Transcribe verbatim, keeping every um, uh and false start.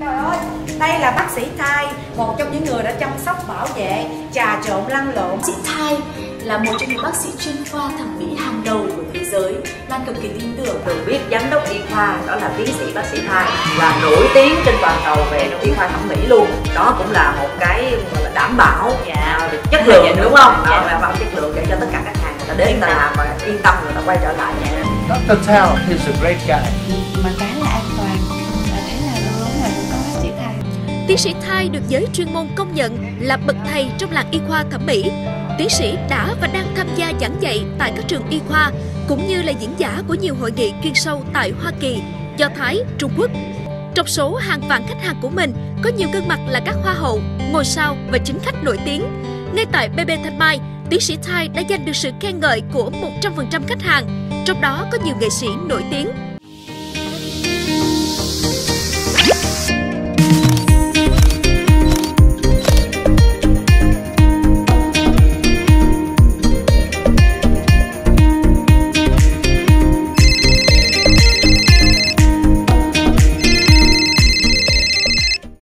Trời ơi, đây là bác sĩ Thai, một trong những người đã chăm sóc, bảo vệ, trà trộn, lăn lộn. Bác sĩ Thai là một trong những bác sĩ chuyên khoa thẩm mỹ hàng đầu của thế giới. Lan cực kỳ tin tưởng. Được biết giám đốc y khoa đó là tiến sĩ bác sĩ Thai và nổi tiếng trên toàn cầu về y khoa thẩm mỹ luôn. Đó cũng là một cái gọi là đảm bảo dạ. chất lượng dạ, đúng không? Dạ. Đảm bảo chất lượng để cho tất cả khách hàng người ta đến người ta làm và yên tâm người ta quay trở lại. Dạ. doctor Tao is a great guy. Mà khá là an toàn và thế là luôn luôn là có bác sĩ Thai. Tiến sĩ Thai được giới chuyên môn công nhận là bậc thầy trong làng y khoa thẩm mỹ. Tiến sĩ đã và đang tham gia giảng dạy tại các trường y khoa, cũng như là diễn giả của nhiều hội nghị chuyên sâu tại Hoa Kỳ, Do Thái, Trung Quốc. Trong số hàng vạn khách hàng của mình, có nhiều gương mặt là các hoa hậu, ngôi sao và chính khách nổi tiếng. Ngay tại bê bê Thanh Mai, tiến sĩ Thai đã giành được sự khen ngợi của một trăm phần trăm khách hàng, trong đó có nhiều nghệ sĩ nổi tiếng.